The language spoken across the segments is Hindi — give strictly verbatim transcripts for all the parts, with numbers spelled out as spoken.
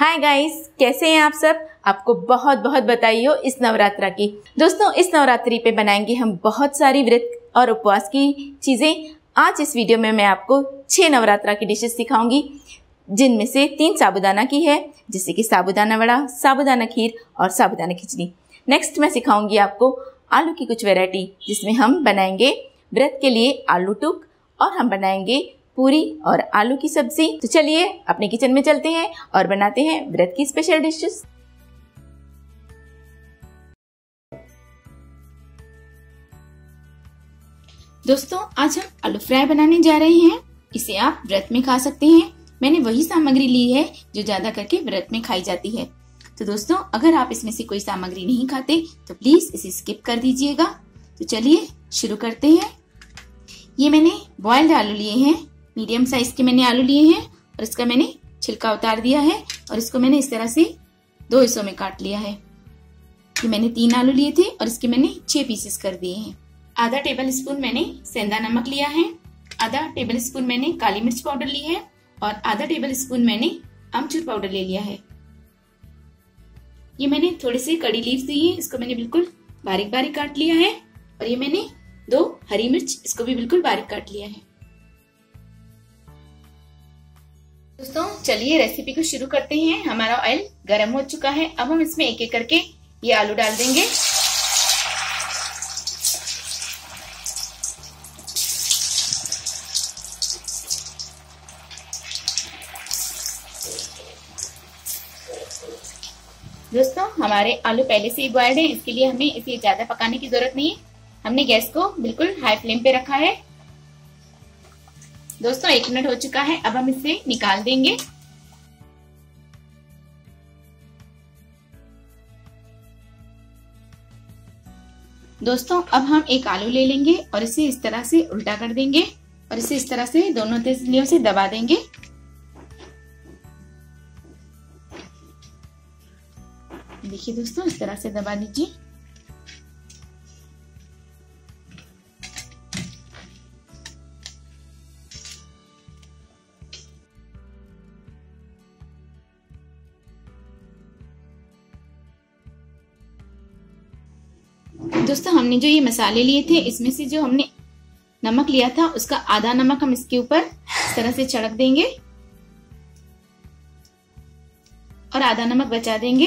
हाय गाइस, कैसे हैं आप सब। आपको बहुत बहुत बधाई हो इस नवरात्रा की। दोस्तों, इस नवरात्रि पे बनाएंगे हम बहुत सारी व्रत और उपवास की चीज़ें। आज इस वीडियो में मैं आपको छह नवरात्रा की डिशेस सिखाऊंगी, जिनमें से तीन साबूदाना की है, जैसे कि साबूदाना वड़ा, साबूदाना खीर और साबूदाना खिचड़ी। नेक्स्ट मैं सिखाऊंगी आपको आलू की कुछ वैरायटी, जिसमें हम बनाएंगे व्रत के लिए आलू टुक और हम बनाएंगे पूरी और आलू की सब्जी। तो चलिए अपने किचन में चलते हैं और बनाते हैं व्रत की स्पेशल डिशेस। दोस्तों, आज हम आलू फ्राई बनाने जा रहे हैं। इसे आप व्रत में खा सकते हैं। मैंने वही सामग्री ली है जो ज्यादा करके व्रत में खाई जाती है। तो दोस्तों, अगर आप इसमें से कोई सामग्री नहीं खाते तो प्लीज इसे स्किप कर दीजिएगा। तो चलिए शुरू करते हैं। ये मैंने बॉइल्ड आलू लिए हैं, मीडियम साइज के मैंने आलू लिए हैं और इसका मैंने छिलका उतार दिया है और इसको मैंने इस तरह से दो हिस्सों में काट लिया है। ये मैंने तीन आलू लिए थे और इसके मैंने छह पीसेस कर दिए हैं। आधा टेबल स्पून मैंने सेंधा नमक लिया है, आधा टेबल स्पून मैंने काली मिर्च पाउडर ली है और आधा टेबल स्पून मैंने आमचूर पाउडर ले लिया है। ये मैंने थोड़े से कड़ी लीव्स दी है, इसको मैंने बिल्कुल बारीक बारीक काट लिया है और ये मैंने दो हरी मिर्च, इसको भी बिल्कुल बारीक काट लिया है। दोस्तों, चलिए रेसिपी को शुरू करते हैं। हमारा ऑयल गर्म हो चुका है। अब हम इसमें एक एक करके ये आलू डाल देंगे। दोस्तों, हमारे आलू पहले से ही बॉइल्ड हैं, इसके लिए हमें इसे ज्यादा पकाने की जरूरत नहीं है। हमने गैस को बिल्कुल हाई फ्लेम पे रखा है। दोस्तों, एक मिनट हो चुका है। अब हम इसे निकाल देंगे। दोस्तों, अब हम एक आलू ले लेंगे और इसे इस तरह से उल्टा कर देंगे और इसे इस तरह से दोनों तितलियों से दबा देंगे। देखिए दोस्तों, इस तरह से दबा दीजिए। दोस्तों, हमने जो ये मसाले लिए थे, इसमें से जो हमने नमक लिया था उसका आधा नमक हम इसके ऊपर इस तरह से छिड़क देंगे और आधा नमक बचा देंगे।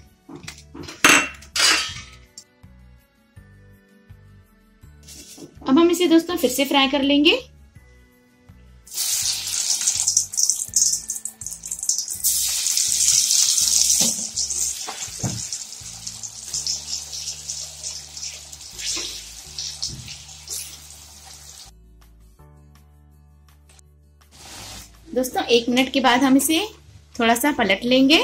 अब हम इसे दोस्तों फिर से फ्राई कर लेंगे। दोस्तों, एक मिनट के बाद हम इसे थोड़ा सा पलट लेंगे।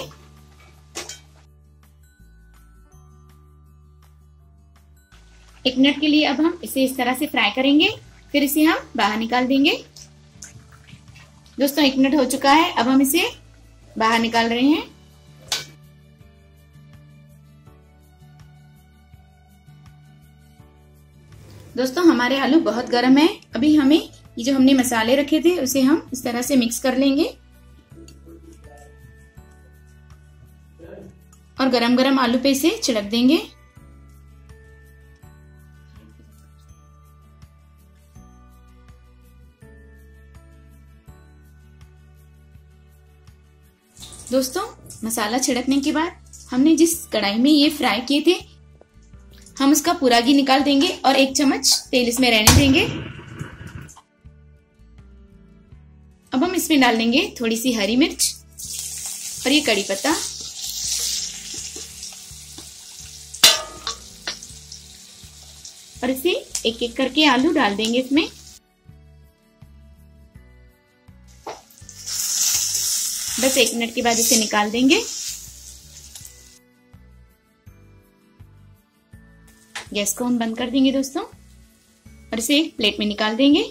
एक मिनट के लिए अब हम इसे इस तरह से फ्राई करेंगे, फिर इसे हम बाहर निकाल देंगे। दोस्तों, एक मिनट हो चुका है। अब हम इसे बाहर निकाल रहे हैं। दोस्तों, हमारे आलू बहुत गर्म है। अभी हमें ये जो हमने मसाले रखे थे उसे हम इस तरह से मिक्स कर लेंगे और गरम गरम आलू पे इसे छिड़क देंगे। दोस्तों, मसाला छिड़कने के बाद हमने जिस कढ़ाई में ये फ्राई किए थे, हम उसका पूरा घी निकाल देंगे और एक चम्मच तेल इसमें रहने देंगे। अब हम इसमें डाल देंगे थोड़ी सी हरी मिर्च और ये कड़ी पत्ता और इसे एक एक करके आलू डाल देंगे इसमें। बस एक मिनट के बाद इसे निकाल देंगे। गैस को हम बंद कर देंगे दोस्तों और इसे एक प्लेट में निकाल देंगे।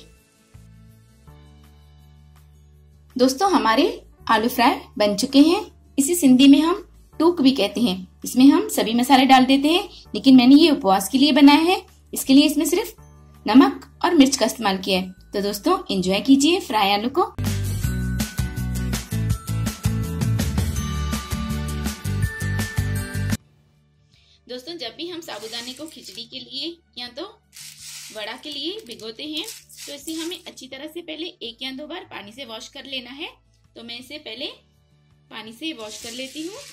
दोस्तों, हमारे आलू फ्राई बन चुके हैं। इसे सिंधी में हम टूक भी कहते हैं। इसमें हम सभी मसाले डाल देते हैं, लेकिन मैंने ये उपवास के लिए बनाया है, इसके लिए इसमें सिर्फ नमक और मिर्च का इस्तेमाल किया है। तो दोस्तों, एंजॉय कीजिए फ्राई आलू को। दोस्तों जब भी हम साबूदाने को खिचड़ी के लिए या तो वड़ा के लिए भिगोते हैं तो इसे हमें अच्छी तरह से पहले एक या दो बार पानी से वॉश कर लेना है। तो मैं इसे पहले पानी से वॉश कर लेती हूँ।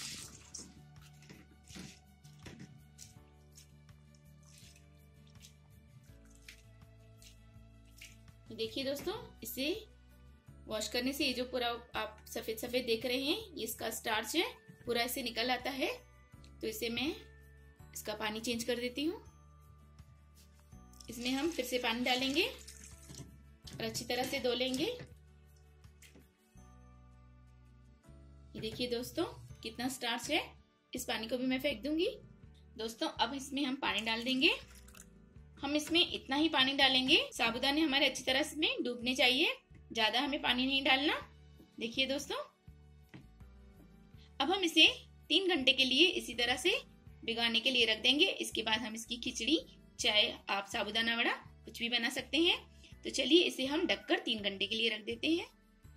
देखिए दोस्तों, इसे वॉश करने से ये जो पूरा आप सफेद सफेद देख रहे हैं, ये इसका स्टार्च है, पूरा ऐसे निकल आता है। तो इसे मैं इसका पानी चेंज कर देती हूँ। इसमें हम फिर से पानी डालेंगे और अच्छी तरह से धो लेंगे। ये देखिए दोस्तों कितना स्टार्च है। इस पानी को भी मैं फेंक दूंगी। दोस्तों अब इसमें हम पानी डाल देंगे। हम इसमें इतना ही पानी डालेंगे, साबूदाने हमारे अच्छी तरह से डूबने चाहिए, ज्यादा हमें पानी नहीं डालना। देखिए दोस्तों, अब हम इसे तीन घंटे के लिए इसी तरह से भिगाने के लिए रख देंगे। इसके बाद हम इसकी खिचड़ी, चाहे आप साबूदाना वड़ा कुछ भी बना सकते हैं। तो चलिए इसे हम ढककर तीन घंटे के लिए रख देते हैं।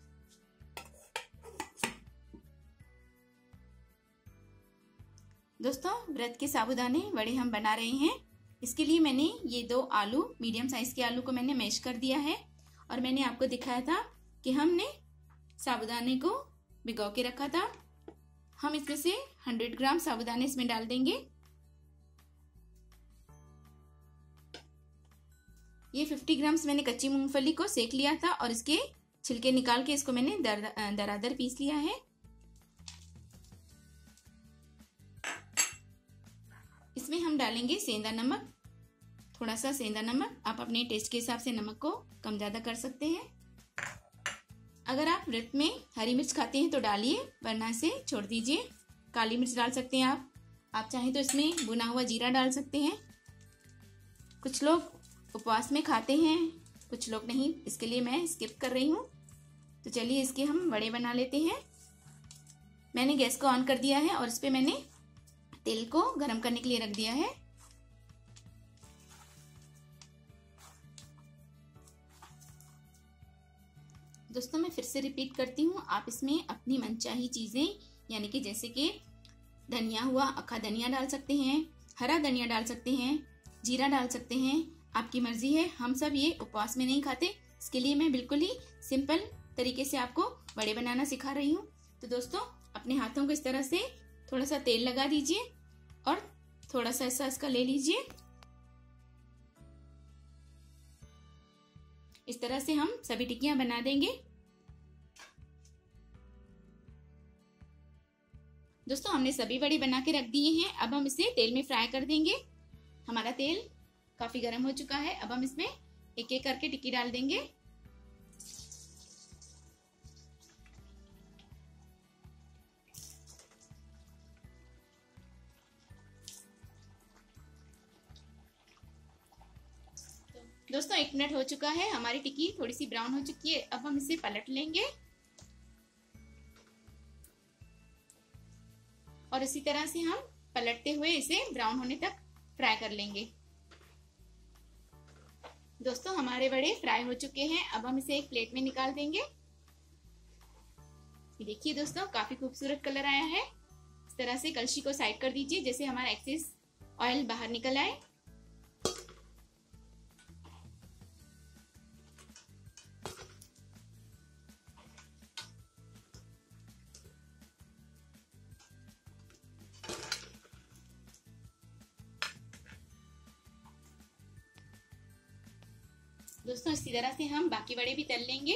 दोस्तों व्रत के साबूदाने वड़े हम बना रहे हैं। इसके लिए मैंने ये दो आलू, मीडियम साइज के आलू को मैंने मैश कर दिया है और मैंने आपको दिखाया था कि हमने साबूदाने को भिगो के रखा था। हम इसमें से सौ ग्राम साबूदाने इसमें डाल देंगे। ये पचास ग्राम्स मैंने कच्ची मूंगफली को सेक लिया था और इसके छिलके निकाल के इसको मैंने दर, दरादर पीस लिया है। इसमें हम डालेंगे सेंधा नमक, थोड़ा सा सेंधा नमक। आप अपने टेस्ट के हिसाब से नमक को कम ज्यादा कर सकते हैं। अगर आप व्रत में हरी मिर्च खाते हैं तो डालिए, वरना से छोड़ दीजिए। काली मिर्च डाल सकते हैं आप आप चाहें तो इसमें भुना हुआ जीरा डाल सकते हैं। कुछ लोग उपवास में खाते हैं, कुछ लोग नहीं, इसके लिए मैं स्किप कर रही हूँ। तो चलिए इसके हम वड़े बना लेते हैं। मैंने गैस को ऑन कर दिया है और इस पे मैंने तेल को गरम करने के लिए रख दिया है। दोस्तों मैं फिर से रिपीट करती हूँ, आप इसमें अपनी मनचाही चीजें, यानी कि जैसे कि धनिया हुआ, अक्खा धनिया डाल सकते हैं, हरा धनिया डाल सकते हैं, जीरा डाल सकते हैं, आपकी मर्जी है। हम सब ये उपवास में नहीं खाते, इसके लिए मैं बिल्कुल ही सिंपल तरीके से आपको वड़े बनाना सिखा रही हूँ। तो दोस्तों अपने हाथों को इस तरह से थोड़ा सा तेल लगा दीजिए और थोड़ा सा ऐसा इसका ले लीजिए। इस तरह से हम सभी टिक्कियां बना देंगे। दोस्तों हमने सभी वड़े बना के रख दिए हैं। अब हम इसे तेल में फ्राई कर देंगे। हमारा तेल काफी गर्म हो चुका है। अब हम इसमें एक एक करके टिक्की डाल देंगे। दोस्तों एक मिनट हो चुका है, हमारी टिक्की थोड़ी सी ब्राउन हो चुकी है। अब हम इसे पलट लेंगे और इसी तरह से हम पलटते हुए इसे ब्राउन होने तक फ्राई कर लेंगे। दोस्तों हमारे वड़े फ्राई हो चुके हैं। अब हम इसे एक प्लेट में निकाल देंगे। देखिए दोस्तों काफी खूबसूरत कलर आया है। इस तरह से कलछी को साइड कर दीजिए, जैसे हमारा एक्सेस ऑयल बाहर निकल आए। दोस्तों इसी तरह से हम बाकी वड़े भी तल लेंगे।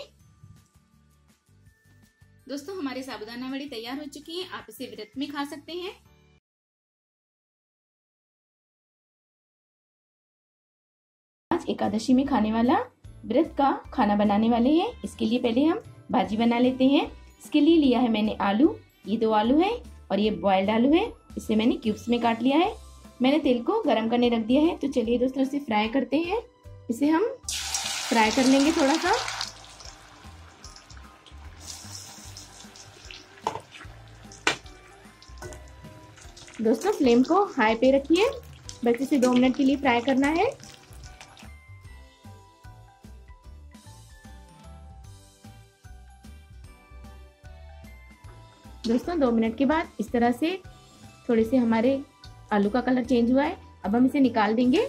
दोस्तों हमारे साबूदाना वड़े तैयार हो चुकी हैं। आप इसे व्रत में खा सकते हैं। आज एकादशी में खाने वाला व्रत का खाना बनाने वाले हैं। इसके लिए पहले हम भाजी बना लेते हैं। इसके लिए लिया है मैंने आलू, ये दो आलू है और ये बॉइल्ड आलू है। इसे मैंने क्यूब्स में काट लिया है। मैंने तेल को गरम करने रख दिया है। तो चलिए दोस्तों इसे फ्राई करते हैं। इसे हम फ्राई कर लेंगे थोड़ा सा। दोस्तों फ्लेम को हाई पे रखिए, बस इसे दो मिनट के लिए फ्राई करना है। दोस्तों दो मिनट के बाद इस तरह से थोड़े से हमारे आलू का कलर चेंज हुआ है। अब हम इसे निकाल देंगे।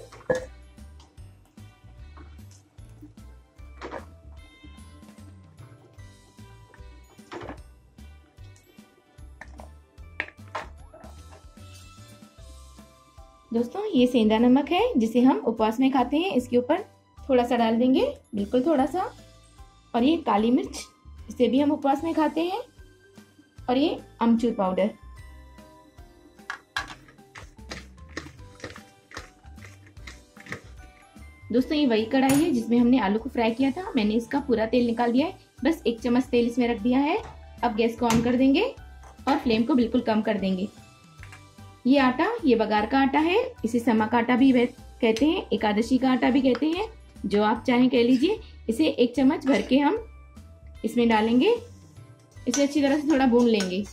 दोस्तों ये सेंधा नमक है जिसे हम उपवास में खाते हैं, इसके ऊपर थोड़ा सा डाल देंगे, बिल्कुल थोड़ा सा। और ये काली मिर्च, इसे भी हम उपवास में खाते हैं। और ये अमचूर पाउडर। दोस्तों ये वही कढ़ाई है जिसमें हमने आलू को फ्राई किया था। मैंने इसका पूरा तेल निकाल दिया है, बस एक चम्मच तेल इसमें रख दिया है। अब गैस को ऑन कर देंगे और फ्लेम को बिल्कुल कम कर देंगे। ये आटा, ये बघार का आटा है, इसे समा का आटा भी कहते हैं, एकादशी का आटा भी कहते हैं, जो आप चाहें कह लीजिए। इसे एक चम्मच भर के हम इसमें डालेंगे। इसे अच्छी तरह से थोड़ा भून लेंगे।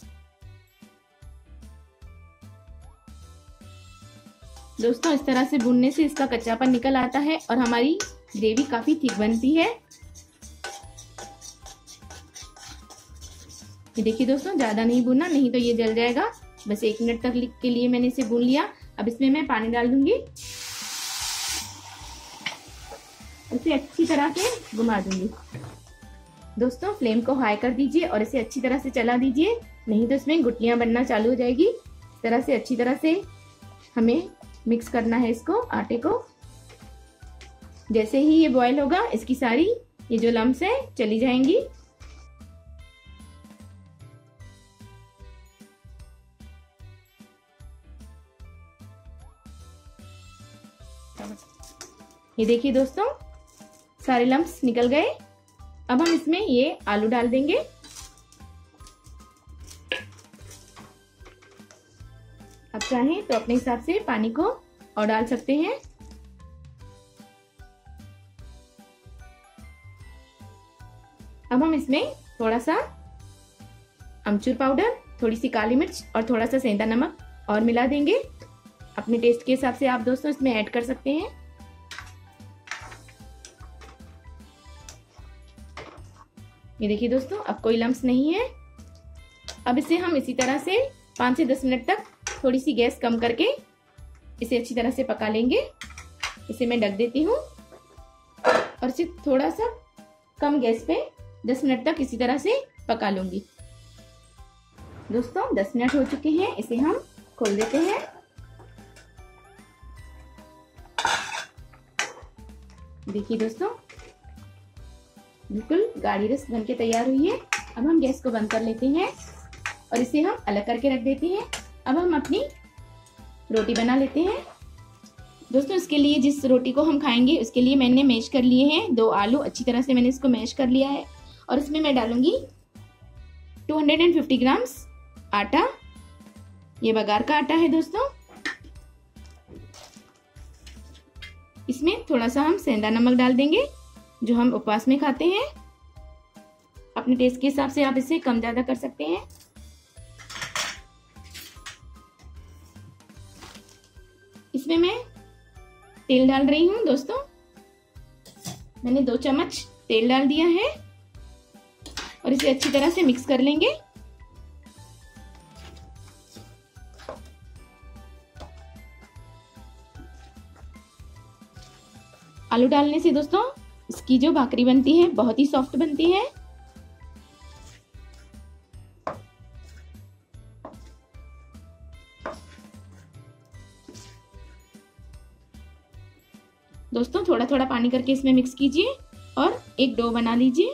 दोस्तों इस तरह से भूनने से इसका कच्चापन निकल आता है और हमारी ग्रेवी काफी थिक बनती है। ये देखिए दोस्तों, ज्यादा नहीं भूनना, नहीं तो ये जल जाएगा। बस एक मिनट तक के लिए मैंने इसे भून लिया। अब इसमें मैं पानी डाल दूंगी, इसे अच्छी तरह से घुमा दूंगी। दोस्तों फ्लेम को हाई कर दीजिए और इसे अच्छी तरह से चला दीजिए, नहीं तो इसमें गुठलियां बनना चालू हो जाएगी। इस तरह से अच्छी तरह से हमें मिक्स करना है इसको, आटे को। जैसे ही ये बॉईल होगा, इसकी सारी ये जो लम्स है चली जाएंगी। ये देखिए दोस्तों, सारे लम्स निकल गए। अब हम इसमें ये आलू डाल देंगे। अब चाहें तो अपने हिसाब से पानी को और डाल सकते हैं। अब हम इसमें थोड़ा सा अमचूर पाउडर, थोड़ी सी काली मिर्च और थोड़ा सा सेंधा नमक और मिला देंगे। अपने टेस्ट के हिसाब से आप दोस्तों इसमें ऐड कर सकते हैं। ये देखिए दोस्तों, अब कोई लम्स नहीं है। अब इसे हम इसी तरह से पाँच से दस मिनट तक थोड़ी सी गैस कम करके इसे अच्छी तरह से पका लेंगे। इसे मैं ढक देती हूँ और इसे थोड़ा सा कम गैस पे दस मिनट तक इसी तरह से पका लूंगी। दोस्तों दस मिनट हो चुके हैं, इसे हम खोल देते हैं। देखिए दोस्तों, बिल्कुल गाढ़ी रस बनके तैयार हुई है। अब हम गैस को बंद कर लेते हैं और इसे हम अलग करके रख देते हैं। अब हम अपनी रोटी बना लेते हैं। दोस्तों इसके लिए जिस रोटी को हम खाएंगे उसके लिए मैंने मैश कर लिए हैं दो आलू। अच्छी तरह से मैंने इसको मैश कर लिया है और इसमें मैं डालूंगी दो सौ पचास ग्राम्स आटा। ये बघार का आटा है दोस्तों। इसमें थोड़ा सा हम सेंधा नमक डाल देंगे, जो हम उपवास में खाते हैं। अपने टेस्ट के हिसाब से आप इसे कम ज्यादा कर सकते हैं। इसमें मैं तेल डाल रही हूं दोस्तों। मैंने दो चम्मच तेल डाल दिया है और इसे अच्छी तरह से मिक्स कर लेंगे। आलू डालने से दोस्तों इसकी जो भाकरी बनती है बहुत ही सॉफ्ट बनती है। दोस्तों थोड़ा थोड़ा पानी करके इसमें मिक्स कीजिए और एक डो बना लीजिए।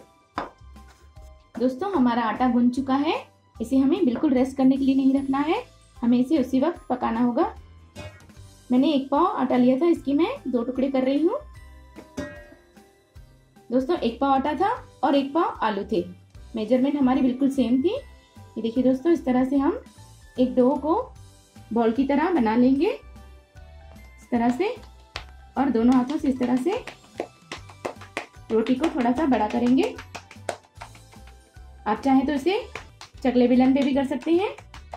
दोस्तों हमारा आटा गूंथ चुका है। इसे हमें बिल्कुल रेस्ट करने के लिए नहीं रखना है, हमें इसे उसी वक्त पकाना होगा। मैंने एक पाव आटा लिया था, इसकी मैं दो टुकड़े कर रही हूँ। दोस्तों एक पाव आटा था और एक पाव आलू थे, मेजरमेंट हमारी बिल्कुल सेम थी। ये देखिए दोस्तों, इस तरह से हम एक डो को बॉल की तरह बना लेंगे, इस तरह से, और दोनों हाथों से इस तरह से रोटी को थोड़ा सा बड़ा करेंगे। आप चाहें तो इसे चकले बेलन पे भी कर सकते हैं।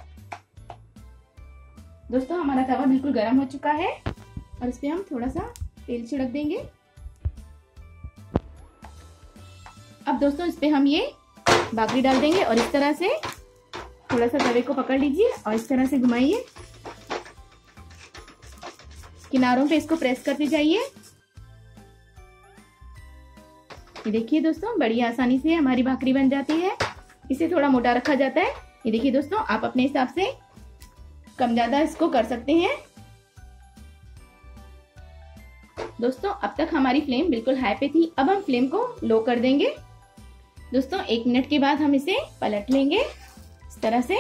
दोस्तों हमारा तवा बिल्कुल गर्म हो चुका है और इस पे हम थोड़ा सा तेल छिड़क देंगे। अब दोस्तों इस पे हम ये भाकरी डाल देंगे और इस तरह से थोड़ा सा तवे को पकड़ लीजिए और इस तरह से घुमाइए किनारों पे इसको प्रेस करते जाइए। ये देखिए दोस्तों, बड़ी आसानी से हमारी भाकरी बन जाती है। इसे थोड़ा मोटा रखा जाता है। ये देखिए दोस्तों, आप अपने हिसाब से कम ज्यादा इसको कर सकते हैं। दोस्तों अब तक हमारी फ्लेम बिल्कुल हाई पे थी, अब हम फ्लेम को लो कर देंगे। दोस्तों एक मिनट के बाद हम इसे पलट लेंगे इस तरह से।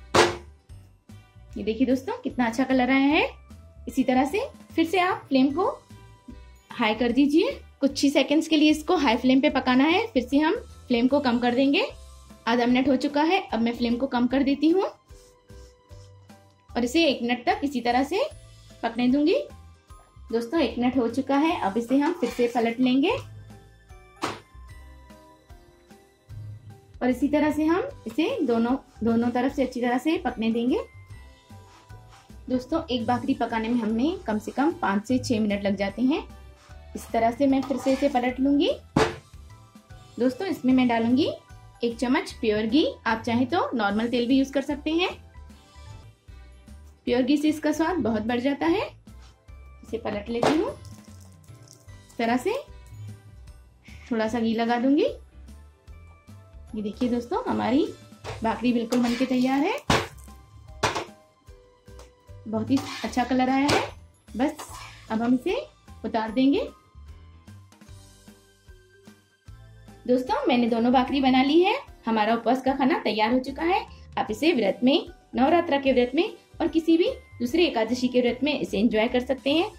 ये देखिए दोस्तों, कितना अच्छा कलर आया है। इसी तरह से फिर से आप फ्लेम को हाई कर दीजिए। कुछ ही सेकंड्स के लिए इसको हाई फ्लेम पे पकाना है। फिर से हम फ्लेम को कम कर देंगे। आधा मिनट हो चुका है, अब मैं फ्लेम को कम कर देती हूँ और इसे एक मिनट तक इसी तरह से पकने दूंगी। दोस्तों एक मिनट हो चुका है, अब इसे हम फिर से पलट लेंगे और इसी तरह से हम इसे दोनों दोनों तरफ से अच्छी तरह से पकने देंगे। दोस्तों एक भाकरी पकाने में हमें कम से कम पाँच से छह मिनट लग जाते हैं। इस तरह से मैं फिर से इसे पलट लूंगी। दोस्तों इसमें मैं डालूंगी एक चम्मच प्योर घी। आप चाहे तो नॉर्मल तेल भी यूज कर सकते हैं। प्योर घी से इसका स्वाद बहुत बढ़ जाता है। इसे पलट लेती हूँ इस तरह से, थोड़ा सा घी लगा दूंगी। ये देखिए दोस्तों, हमारी भाकरी बिल्कुल बनके तैयार है। बहुत ही अच्छा कलर आया है। बस अब हम इसे उतार देंगे। दोस्तों मैंने दोनों भाकरी बना ली है। हमारा उपवास का खाना तैयार हो चुका है। आप इसे व्रत में, नवरात्रा के व्रत में और किसी भी दूसरे एकादशी के व्रत में इसे एंजॉय कर सकते हैं।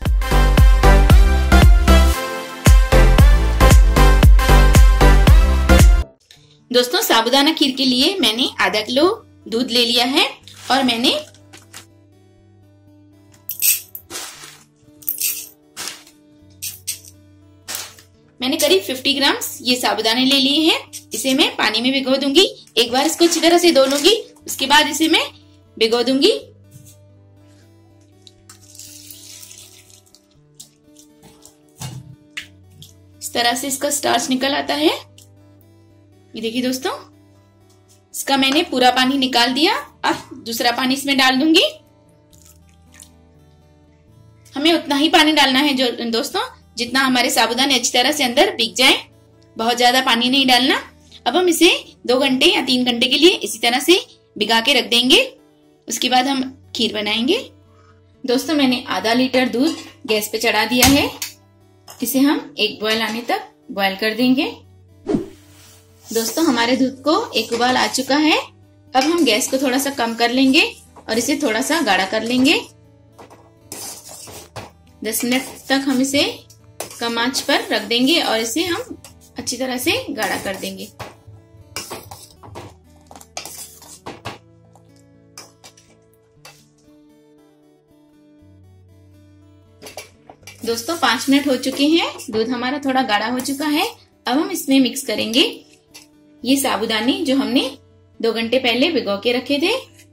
दोस्तों साबूदाना खीर के लिए मैंने आधा किलो दूध ले लिया है और मैंने मैंने करीब पचास ग्राम ये साबूदाने ले लिए हैं। इसे मैं पानी में भिगो दूंगी। एक बार इसको अच्छी तरह से धो लूंगी, उसके बाद इसे मैं भिगो दूंगी। इस तरह से इसका स्टार्च निकल आता है। ये देखिए दोस्तों, इसका मैंने पूरा पानी निकाल दिया। अब दूसरा पानी इसमें डाल दूंगी। हमें उतना ही पानी डालना है जो दोस्तों जितना हमारे साबूदाने अच्छी तरह से अंदर भीग जाए। बहुत ज्यादा पानी नहीं डालना। अब हम इसे दो घंटे या तीन घंटे के लिए इसी तरह से भिगा के रख देंगे। उसके बाद हम खीर बनाएंगे। दोस्तों मैंने आधा लीटर दूध गैस पे चढ़ा दिया है। इसे हम एक बॉयल आने तक बॉयल कर देंगे। दोस्तों हमारे दूध को एक उबाल आ चुका है। अब हम गैस को थोड़ा सा कम कर लेंगे और इसे थोड़ा सा गाढ़ा कर लेंगे। दस मिनट तक हम इसे कम आंच पर रख देंगे और इसे हम अच्छी तरह से गाढ़ा कर देंगे। दोस्तों पांच मिनट हो चुके हैं। दूध हमारा थोड़ा गाढ़ा हो चुका है। अब हम इसमें मिक्स करेंगे ये साबूदाने जो हमने दो घंटे पहले भिगो के रखे थे।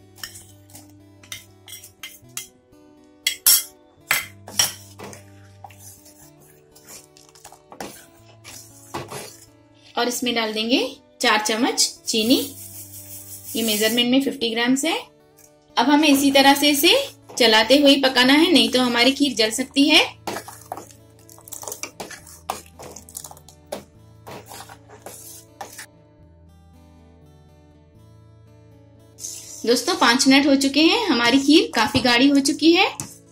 और इसमें डाल देंगे चार चम्मच चीनी। ये मेजरमेंट में पचास ग्राम है। अब हमें इसी तरह से इसे चलाते हुए पकाना है, नहीं तो हमारी खीर जल सकती है। दोस्तों पांच मिनट हो चुके हैं। हमारी खीर काफी गाढ़ी हो चुकी है।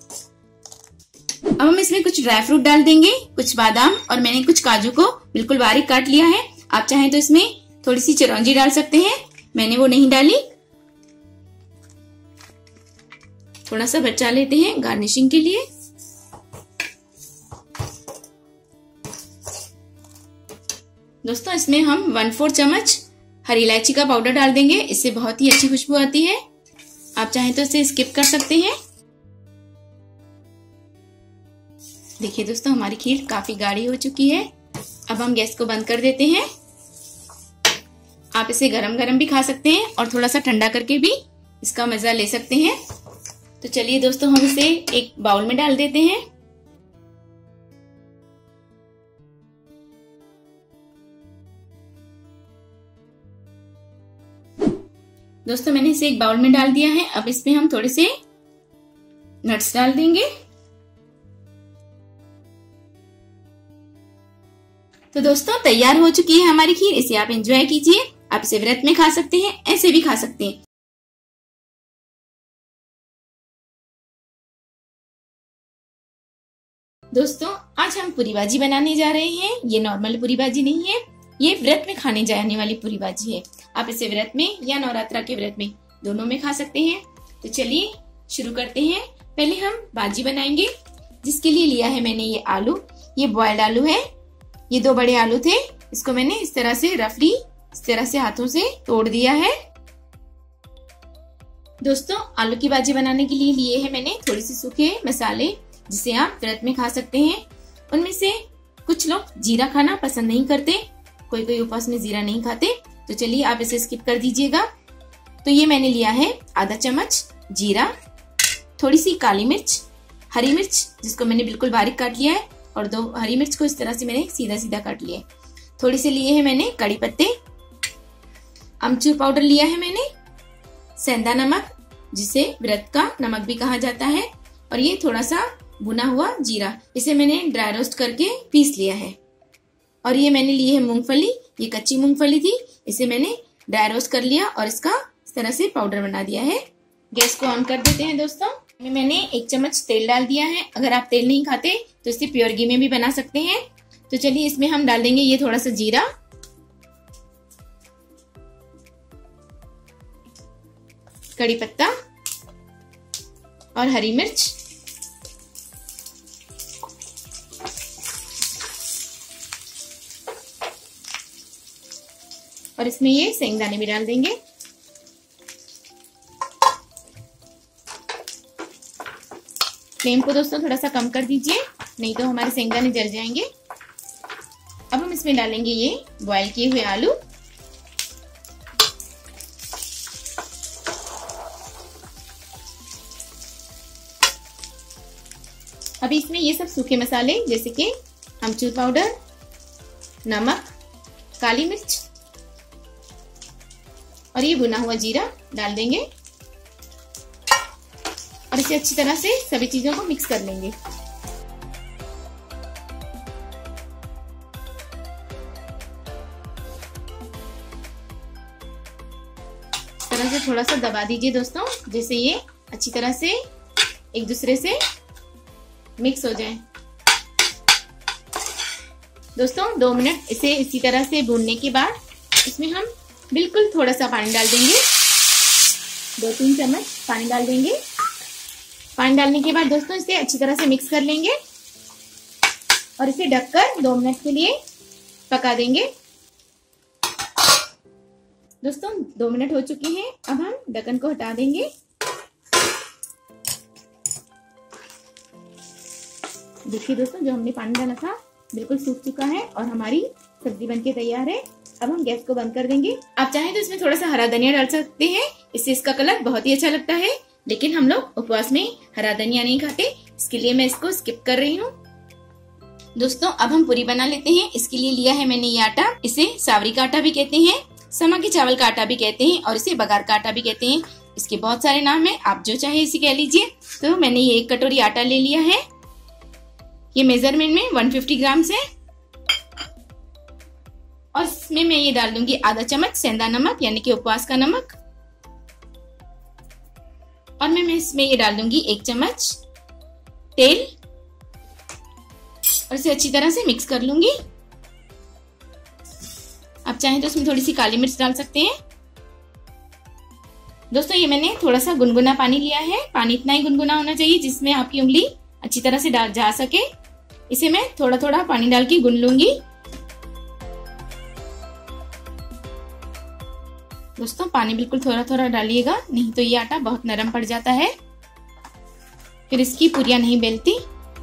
अब हम इसमें कुछ ड्राई फ्रूट डाल देंगे, कुछ बादाम और मैंने कुछ काजू को बिल्कुल बारीक काट लिया है। आप चाहें तो इसमें थोड़ी सी चिरौंजी डाल सकते हैं, मैंने वो नहीं डाली। थोड़ा सा बचा लेते हैं गार्निशिंग के लिए। दोस्तों इसमें हम वन फोर चम्मच हरी इलायची का पाउडर डाल देंगे। इससे बहुत ही अच्छी खुशबू आती है। आप चाहें तो इसे स्किप कर सकते हैं। देखिए दोस्तों हमारी खीर काफी गाढ़ी हो चुकी है। अब हम गैस को बंद कर देते हैं। आप इसे गरम गरम भी खा सकते हैं और थोड़ा सा ठंडा करके भी इसका मजा ले सकते हैं। तो चलिए दोस्तों हम इसे एक बाउल में डाल देते हैं। दोस्तों मैंने इसे एक बाउल में डाल दिया है। अब इसमें हम थोड़े से नट्स डाल देंगे। तो दोस्तों तैयार हो चुकी है हमारी खीर। इसे आप एंजॉय कीजिए। आप इसे व्रत में खा सकते हैं, ऐसे भी खा सकते हैं। दोस्तों आज हम पूरी भाजी बनाने जा रहे हैं। ये नॉर्मल पूरी भाजी नहीं है, ये व्रत में खाने जाने वाली पूरी भाजी है। आप इसे व्रत में या नवरात्रा के व्रत में दोनों में खा सकते हैं। तो चलिए शुरू करते हैं। पहले हम भाजी बनाएंगे, जिसके लिए लिया है मैंने ये आलू। ये बॉइल्ड आलू है। ये दो बड़े आलू थे, इसको मैंने इस तरह से रफली इस तरह से हाथों से तोड़ दिया है। दोस्तों आलू की भाजी बनाने के लिए लिए है मैंने थोड़ी सी सूखे मसाले, जिसे आप व्रत में खा सकते हैं। उनमें से कुछ लोग जीरा खाना पसंद नहीं करते, कोई कोई उपवास में जीरा नहीं खाते, तो चलिए आप इसे स्किप कर दीजिएगा। तो ये मैंने लिया है आधा चम्मच जीरा, थोड़ी सी काली मिर्च, हरी मिर्च जिसको मैंने बिल्कुल बारीक काट लिया है, और दो हरी मिर्च को इस तरह से मैंने सीधा सीधा काट लिया है। थोड़ी सी लिए है मैंने कड़ी पत्ते, अमचूर पाउडर लिया है मैंने, सेंधा नमक जिसे व्रत का नमक भी कहा जाता है, और ये थोड़ा सा भुना हुआ जीरा, इसे मैंने ड्राई रोस्ट करके पीस लिया है। और ये मैंने ली है मूंगफली, ये कच्ची मूंगफली थी, इसे मैंने ड्राई रोस्ट कर लिया और इसका इस तरह से पाउडर बना दिया है। गैस को ऑन कर देते हैं। दोस्तों मैंने एक चम्मच तेल डाल दिया है। अगर आप तेल नहीं खाते तो इसे प्योर घी में भी बना सकते हैं। तो चलिए इसमें हम डाल देंगे ये थोड़ा सा जीरा, कड़ी पत्ता और हरी मिर्च, और इसमें ये सेंगदाने भी डाल देंगे। फ्लेम को दोस्तों थोड़ा सा कम कर दीजिए, नहीं तो हमारे सेंगदाने जल जाएंगे। अब हम इसमें डालेंगे ये बॉयल किए हुए आलू, अभी इसमें ये सब सूखे मसाले जैसे कि अमचूर पाउडर, नमक, काली मिर्च और ये भुना हुआ जीरा डाल देंगे, और इसे अच्छी तरह से सभी चीजों को मिक्स कर लेंगे। इस तरह से थोड़ा सा दबा दीजिए दोस्तों, जैसे ये अच्छी तरह से एक दूसरे से मिक्स हो जाए। दोस्तों दो मिनट इसे इसी तरह से भूनने के बाद इसमें हम बिल्कुल थोड़ा सा पानी डाल देंगे, दो तीन चम्मच पानी डाल देंगे। पानी डालने के बाद दोस्तों इसे अच्छी तरह से मिक्स कर लेंगे और इसे ढककर दो मिनट के लिए पका देंगे। दोस्तों दो मिनट हो चुके हैं, अब हम ढक्कन को हटा देंगे। देखिए दोस्तों जो हमने पानी डाला था बिल्कुल सूख चुका है और हमारी सब्जी बनके तैयार है। अब हम गैस को बंद कर देंगे। आप चाहें तो इसमें थोड़ा सा हरा धनिया डाल सकते हैं, इससे इसका कलर बहुत ही अच्छा लगता है, लेकिन हम लोग उपवास में हरा धनिया नहीं खाते, इसके लिए मैं इसको स्किप कर रही हूँ। दोस्तों अब हम पूरी बना लेते हैं। इसके लिए लिया है मैंने ये आटा, इसे सावरी का आटा भी कहते हैं, समा के चावल का आटा भी कहते हैं, और इसे बघार का आटा भी कहते हैं। इसके बहुत सारे नाम है, आप जो चाहे इसे कह लीजिए। तो मैंने ये एक कटोरी आटा ले लिया है, ये मेजरमेंट में एक सौ पचास ग्राम है, और इसमें मैं ये डाल दूंगी आधा चम्मच सेंधा नमक यानी कि उपवास का नमक, और मैं इसमें ये डाल दूंगी एक चम्मच तेल, और इसे अच्छी तरह से मिक्स कर लूंगी। आप चाहें तो इसमें थोड़ी सी काली मिर्च डाल सकते हैं। दोस्तों ये मैंने थोड़ा सा गुनगुना पानी लिया है, पानी इतना ही गुनगुना होना चाहिए जिसमें आपकी उंगली अच्छी तरह से डाल जा सके। इसे मैं थोड़ा थोड़ा पानी डाल के गुन लूंगी। दोस्तों पानी बिल्कुल थोड़ा थोड़ा डालिएगा, नहीं तो ये आटा बहुत नरम पड़ जाता है, फिर इसकी पूरियां नहीं बेलती।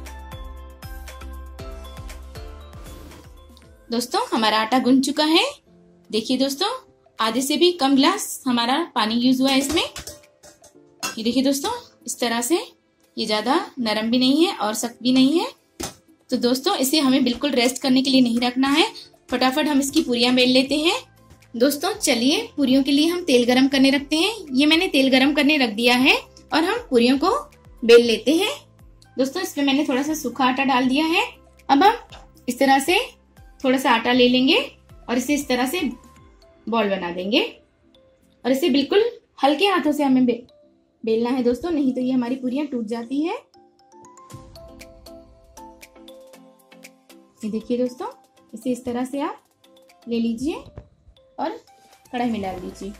दोस्तों हमारा आटा गुन चुका है। देखिए दोस्तों आधे से भी कम गिलास हमारा पानी यूज हुआ है इसमें। ये देखिए दोस्तों इस तरह से, ये ज्यादा नरम भी नहीं है और सख्त भी नहीं है। तो दोस्तों इसे हमें बिल्कुल रेस्ट करने के लिए नहीं रखना है, फटाफट हम इसकी पूरियां बेल लेते हैं। दोस्तों चलिए पूरियों के लिए हम तेल गरम करने रखते हैं। ये मैंने तेल गरम करने रख दिया है और हम पूरियों को बेल लेते हैं। दोस्तों इसमें मैंने थोड़ा सा सूखा आटा डाल दिया है। अब हम इस तरह से थोड़ा सा आटा ले लेंगे और इसे इस तरह से बॉल बना देंगे और इसे बिल्कुल हल्के हाथों से हमें बे, बेलना है दोस्तों, नहीं तो ये हमारी पूरियां टूट जाती है। ये देखिए दोस्तों, इसे इस तरह से आप ले लीजिए और कढ़ाई में डाल दीजिए।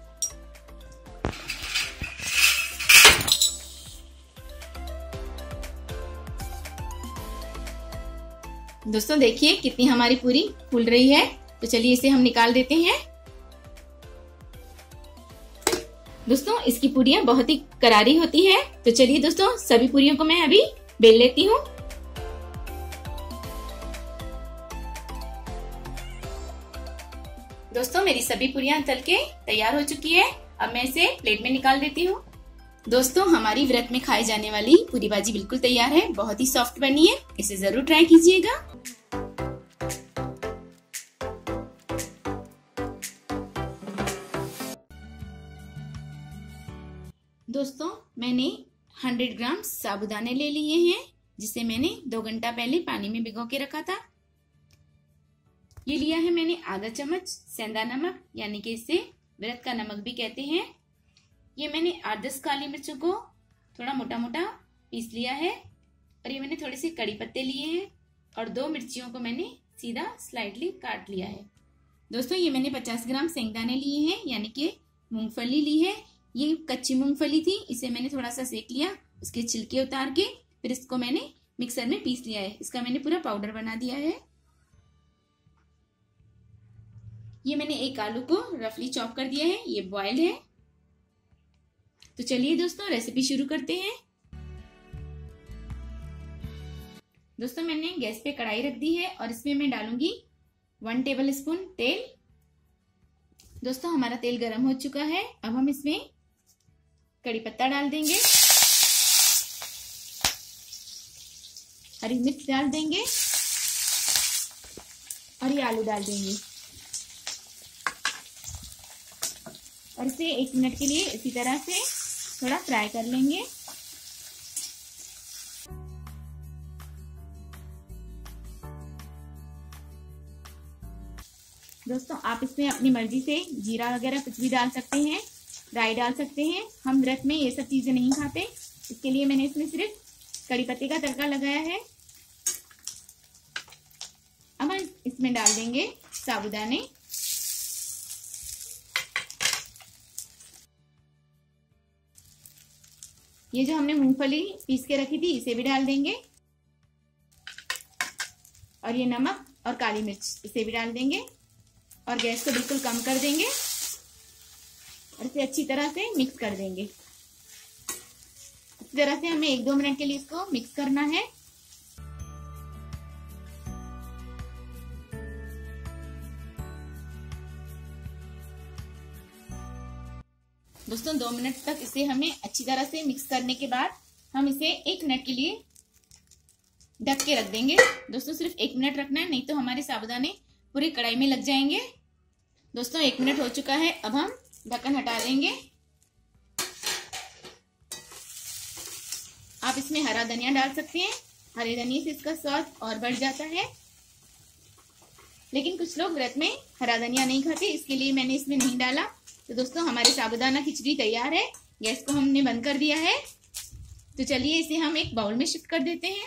दोस्तों देखिए कितनी हमारी पूरी फूल रही है। तो चलिए इसे हम निकाल देते हैं। दोस्तों इसकी पूरियां बहुत ही करारी होती है। तो चलिए दोस्तों सभी पूरियों को मैं अभी बेल लेती हूँ। दोस्तों मेरी सभी पूरियां तल के तैयार हो चुकी है। अब मैं इसे प्लेट में निकाल देती हूँ। दोस्तों हमारी व्रत में खाई जाने वाली पूरी भाजी बिल्कुल तैयार है। बहुत ही सॉफ्ट बनी है, इसे जरूर ट्राई कीजिएगा। दोस्तों मैंने सौ ग्राम साबूदाने ले लिए हैं, जिसे मैंने दो घंटा पहले पानी में भिगो के रखा था। ये लिया है मैंने आधा चम्मच सेंधा नमक, यानी कि इसे व्रत का नमक भी कहते हैं। ये मैंने आठ दस काली मिर्चों को थोड़ा मोटा मोटा पीस लिया है और ये मैंने थोड़े से कड़ी पत्ते लिए हैं और दो मिर्चियों को मैंने सीधा स्लाइडली काट लिया है। दोस्तों ये मैंने पचास ग्राम सेंगदाने लिए हैं, यानी कि मूंगफली ली है। ये कच्ची मूंगफली थी, इसे मैंने थोड़ा सा सेक लिया, उसके छिलके उतार के फिर इसको मैंने मिक्सर में पीस लिया है। इसका मैंने पूरा पाउडर बना दिया है। ये मैंने एक आलू को रफली चॉप कर दिया है, ये बॉइल्ड है। तो चलिए दोस्तों रेसिपी शुरू करते हैं। दोस्तों मैंने गैस पे कढ़ाई रख दी है और इसमें मैं डालूंगी वन टेबल स्पून तेल। दोस्तों हमारा तेल गर्म हो चुका है। अब हम इसमें कड़ी पत्ता डाल देंगे, हरी मिर्च डाल देंगे और ये आलू डाल देंगे और इसे एक मिनट के लिए इसी तरह से थोड़ा फ्राई कर लेंगे। दोस्तों आप इसमें अपनी मर्जी से जीरा वगैरह कुछ भी डाल सकते हैं, राई डाल सकते हैं। हम व्रत में ये सब चीजें नहीं खाते, इसके लिए मैंने इसमें सिर्फ कड़ी पत्ते का तड़का लगाया है। अब हम इसमें डाल देंगे साबूदाने। ये जो हमने मूंगफली पीस के रखी थी इसे भी डाल देंगे और ये नमक और काली मिर्च इसे भी डाल देंगे और गैस को बिल्कुल कम कर देंगे और इसे अच्छी तरह से मिक्स कर देंगे। इस तरह से हमें एक दो मिनट के लिए इसको मिक्स करना है। दोस्तों दो मिनट तक इसे हमें अच्छी तरह से मिक्स करने के बाद हम इसे एक मिनट के लिए ढक के रख देंगे। दोस्तों सिर्फ एक मिनट रखना है, नहीं तो हमारे साबूदाने पूरी कढ़ाई में लग जाएंगे। दोस्तों एक मिनट हो चुका है। अब हम ढक्कन हटा देंगे। आप इसमें हरा धनिया डाल सकते हैं, हरे धनिया से इसका स्वाद और बढ़ जाता है। लेकिन कुछ लोग व्रत में हरा धनिया नहीं खाते, इसके लिए मैंने इसमें नहीं डाला। तो दोस्तों हमारे साबूदाना खिचड़ी तैयार है। गैस को हमने बंद कर दिया है। तो चलिए इसे हम एक बाउल में शिफ्ट कर देते हैं।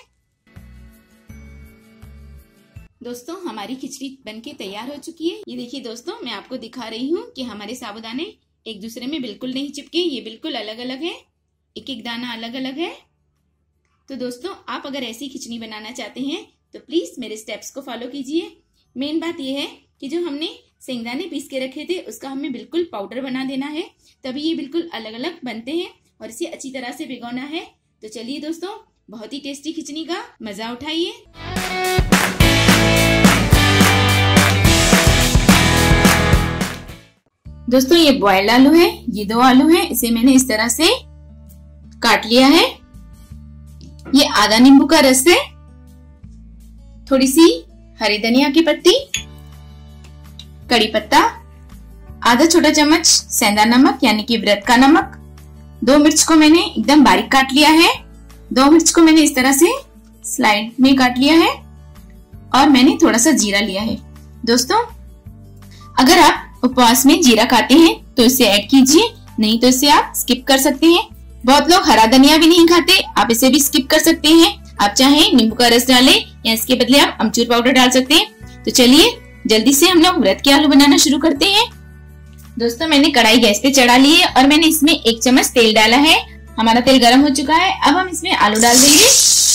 दोस्तों हमारी खिचड़ी बनके तैयार हो चुकी है। ये देखिए दोस्तों, मैं आपको दिखा रही हूँ कि हमारे साबूदाने एक दूसरे में बिल्कुल नहीं चिपके, ये बिल्कुल अलग अलग है, एक एक दाना अलग अलग है। तो दोस्तों आप अगर ऐसी खिचड़ी बनाना चाहते हैं तो प्लीज मेरे स्टेप्स को फॉलो कीजिए। मेन बात यह है कि जो हमने सेंगदाने पीस के रखे थे उसका हमें बिल्कुल पाउडर बना देना है, तभी ये बिल्कुल अलग अलग बनते हैं और इसे अच्छी तरह से भिगोना है। तो चलिए दोस्तों बहुत ही टेस्टी खिचड़ी का मजा उठाइए। दोस्तों ये बॉइल्ड आलू है, ये दो आलू है, इसे मैंने इस तरह से काट लिया है। ये आधा नींबू का रस है, थोड़ी सी हरी धनिया की पत्ती, कड़ी पत्ता, आधा छोटा चम्मच सेंधा नमक यानी कि व्रत का नमक, दो मिर्च को मैंने एकदम बारीक काट लिया है, दो मिर्च को मैंने इस तरह से स्लाइड में काट लिया है और मैंने थोड़ा सा जीरा लिया है। दोस्तों अगर आप उपवास में जीरा खाते हैं तो इसे ऐड कीजिए, नहीं तो इसे आप स्किप कर सकते हैं। बहुत लोग हरा धनिया भी नहीं खाते, आप इसे भी स्किप कर सकते हैं। आप चाहे नींबू का रस डालें या इसके बदले आप अमचूर पाउडर डाल सकते हैं। तो चलिए जल्दी से हम लोग व्रत के आलू बनाना शुरू करते हैं। दोस्तों मैंने कढ़ाई गैस पे चढ़ा ली है और मैंने इसमें एक चम्मच तेल डाला है। हमारा तेल गर्म हो चुका है। अब हम इसमें आलू डाल देंगे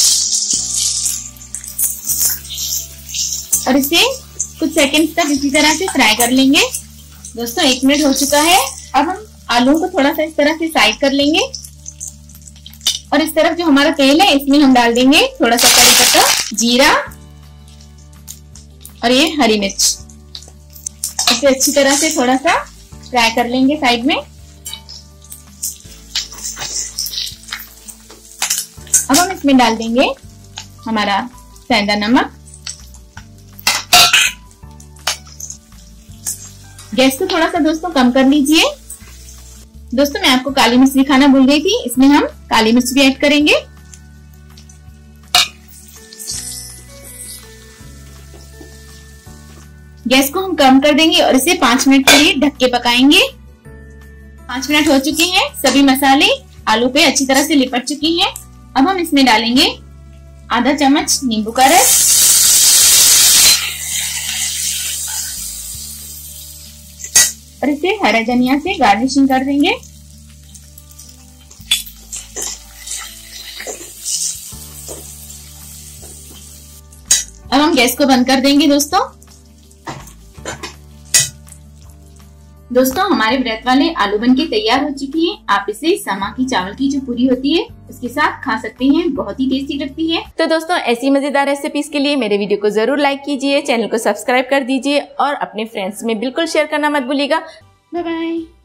और इसे कुछ सेकंड्स तक इसी तरह से फ्राई कर लेंगे। दोस्तों एक मिनट हो चुका है। अब हम आलू को थोड़ा सा इस तरह से साइड कर लेंगे और इस तरफ जो हमारा तेल है इसमें हम डाल देंगे थोड़ा सा कड़ी पत्ता, जीरा और ये हरी मिर्च। इसे अच्छी तरह से थोड़ा सा फ्राई कर लेंगे साइड में। अब हम इसमें डाल देंगे हमारा सेंधा नमक। गैस को थोड़ा सा दोस्तों कम कर लीजिए। दोस्तों मैं आपको काली मिर्च दिखाना भूल गई थी, इसमें हम काली मिर्च भी ऐड करेंगे। गैस को हम कम कर देंगे और इसे पांच मिनट के लिए ढक के पकाएंगे। पांच मिनट हो चुके हैं, सभी मसाले आलू पे अच्छी तरह से लिपट चुकी हैं। अब हम इसमें डालेंगे आधा चम्मच नींबू का रस और इसे हरा धनिया से गार्निशिंग कर देंगे। अब हम गैस को बंद कर देंगे। दोस्तों दोस्तों हमारे व्रत वाले आलू बनके तैयार हो चुकी है। आप इसे समा की चावल की जो पूरी होती है उसके साथ खा सकते हैं, बहुत ही टेस्टी लगती है। तो दोस्तों ऐसी मजेदार रेसिपीज के लिए मेरे वीडियो को जरूर लाइक कीजिए, चैनल को सब्सक्राइब कर दीजिए और अपने फ्रेंड्स में बिल्कुल शेयर करना मत भूलिएगा। Bye bye.